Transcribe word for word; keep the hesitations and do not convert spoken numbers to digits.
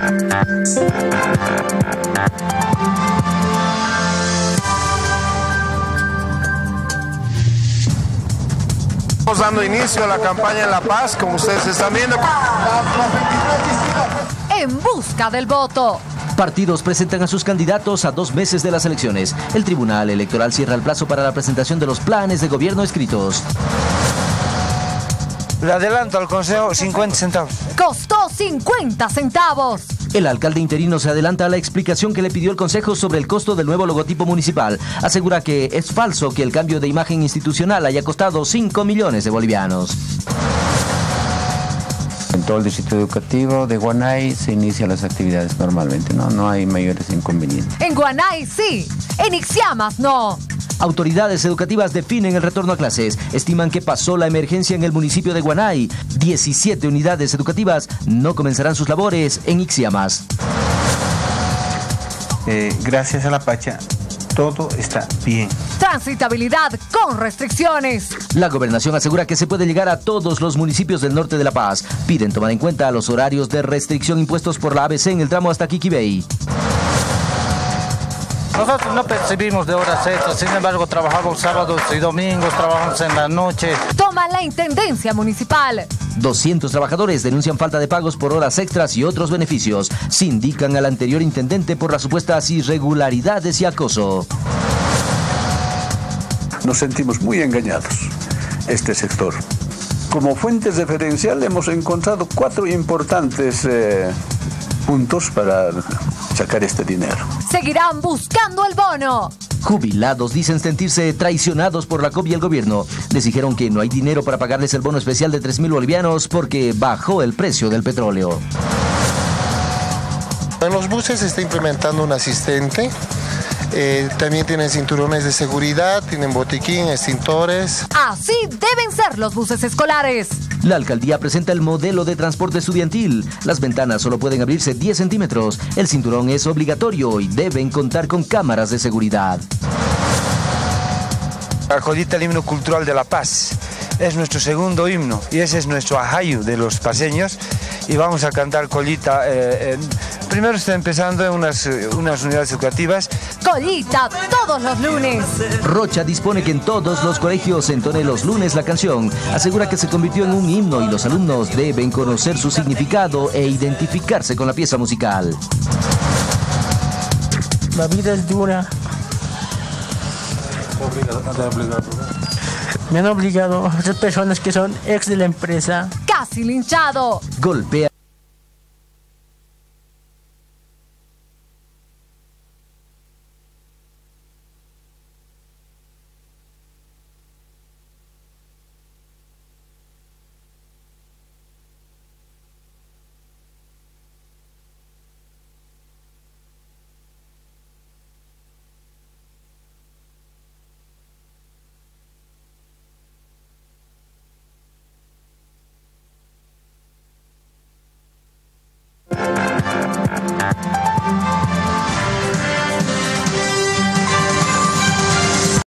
Estamos dando inicio a la campaña en La Paz, como ustedes están viendo. En busca del voto. Partidos presentan a sus candidatos a dos meses de las elecciones. El Tribunal Electoral cierra el plazo para la presentación de los planes de gobierno escritos. Le adelanto al Consejo cincuenta centavos. Costó cincuenta centavos. El alcalde interino se adelanta a la explicación que le pidió el Consejo sobre el costo del nuevo logotipo municipal. Asegura que es falso que el cambio de imagen institucional haya costado cinco millones de bolivianos. En todo el distrito educativo de Guanay se inician las actividades normalmente, ¿no? No hay mayores inconvenientes. En Guanay sí, en Ixiamas no. Autoridades educativas definen el retorno a clases. Estiman que pasó la emergencia en el municipio de Guanay. diecisiete unidades educativas no comenzarán sus labores en Ixiamas. Eh, gracias a la Pacha, todo está bien. Transitabilidad con restricciones. La gobernación asegura que se puede llegar a todos los municipios del norte de La Paz. Piden tomar en cuenta los horarios de restricción impuestos por la A B C en el tramo hasta Quiquibey. Nosotros no percibimos de horas extras, sin embargo trabajamos sábados y domingos, trabajamos en la noche. Toma la Intendencia Municipal. doscientos trabajadores denuncian falta de pagos por horas extras y otros beneficios. Sindican al anterior intendente por las supuestas irregularidades y acoso. Nos sentimos muy engañados, este sector. Como fuente referencial hemos encontrado cuatro importantes eh, puntos para sacar este dinero. Seguirán buscando el bono. Jubilados dicen sentirse traicionados por la C O B y el gobierno. Les dijeron que no hay dinero para pagarles el bono especial de tres mil bolivianos porque bajó el precio del petróleo. En los buses se está implementando un asistente. Eh, también tienen cinturones de seguridad, tienen botiquín, extintores. Así deben ser los buses escolares. La alcaldía presenta el modelo de transporte estudiantil. Las ventanas solo pueden abrirse diez centímetros. El cinturón es obligatorio y deben contar con cámaras de seguridad. La colita el himno cultural de La Paz. Es nuestro segundo himno y ese es nuestro ajayu de los paseños. Y vamos a cantar colita. Eh, en... Primero está empezando en unas, unas unidades educativas. Colita todos los lunes. Rocha dispone que en todos los colegios se entone los lunes la canción. Asegura que se convirtió en un himno y los alumnos deben conocer su significado e identificarse con la pieza musical. La vida es dura. Me han obligado a otras personas que son ex de la empresa. Casi linchado. Golpea.